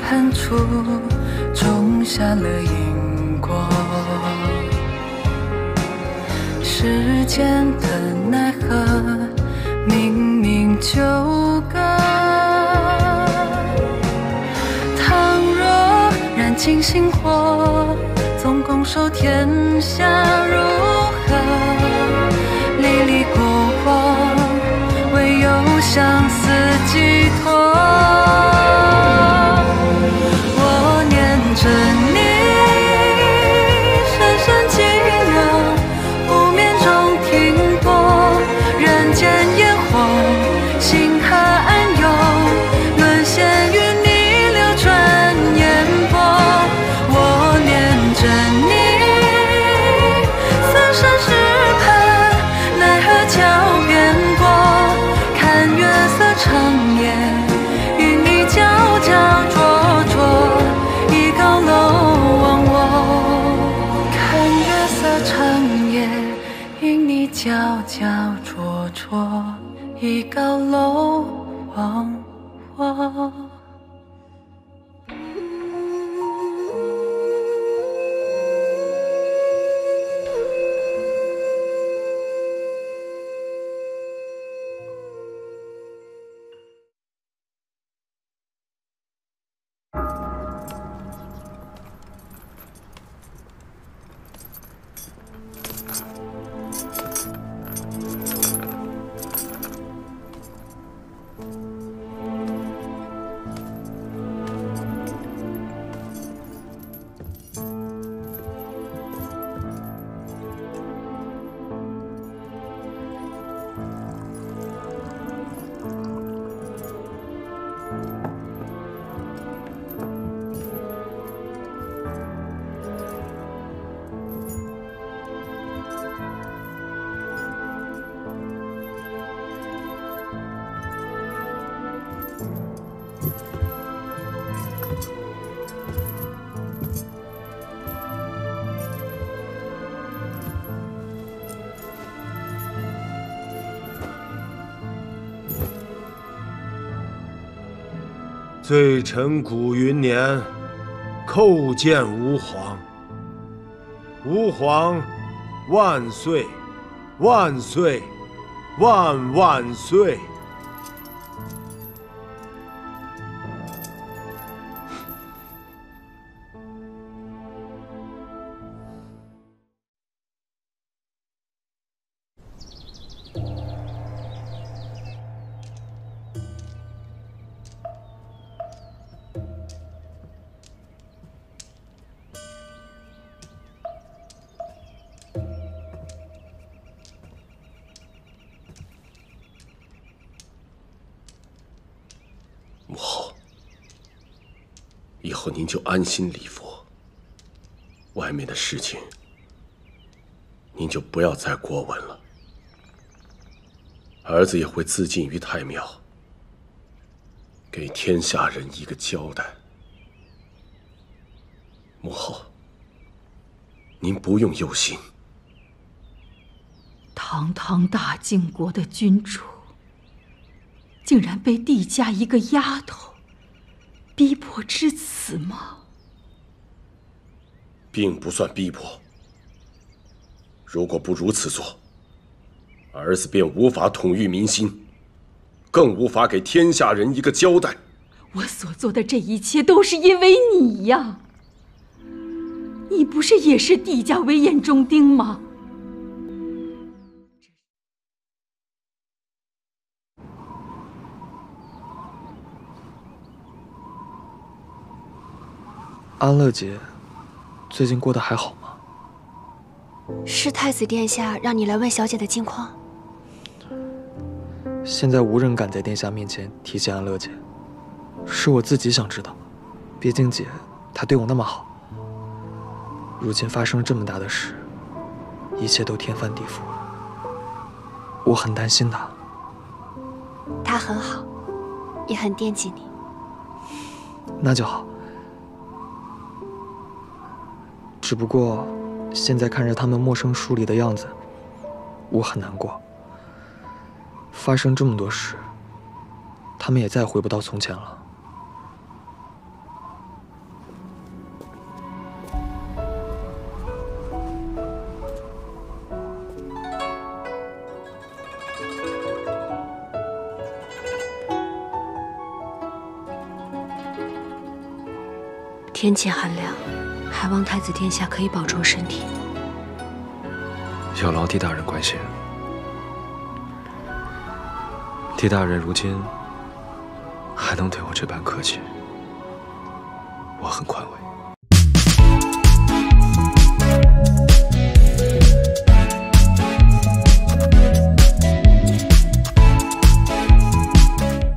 暗处种下了因果。时间的奈何，明明纠葛。倘若燃尽星火，总拱手天下如何？历历过往，唯有相思寄托。我念着你，深深寂寥，不眠中停泊。人间烟火，星河暗涌，沦陷于你流转烟波。我念着你，三生石畔，奈何桥边过。看月色长夜，与你皎皎灼灼，一高楼忘我。看月色长夜，与你皎皎灼灼，一高楼忘我。 罪臣古云年，叩见吾皇。吾皇万岁，万岁，万万岁！ 母后，以后您就安心礼佛，外面的事情您就不要再过问了。儿子也会自尽于太庙，给天下人一个交代。母后，您不用忧心。 堂堂大晋国的君主，竟然被帝家一个丫头逼迫至此吗？ 并不算逼迫。如果不如此做，儿子便无法统御民心，更无法给天下人一个交代。 我所做的这一切都是因为你呀！你不是也是帝家为眼中钉吗？ 安乐姐最近过得还好吗？ 是太子殿下让你来问小姐的近况。 现在无人敢在殿下面前提起安乐姐，是我自己想知道。毕竟姐她对我那么好，如今发生这么大的事，一切都天翻地覆，我很担心她。 她很好，也很惦记你。 那就好。只不过现在看着他们陌生疏离的样子，我很难过。发生这么多事，他们也再回不到从前了。 天气寒凉，还望太子殿下可以保重身体。 有劳狄大人关心。狄大人如今还能对我这般客气，我很宽慰。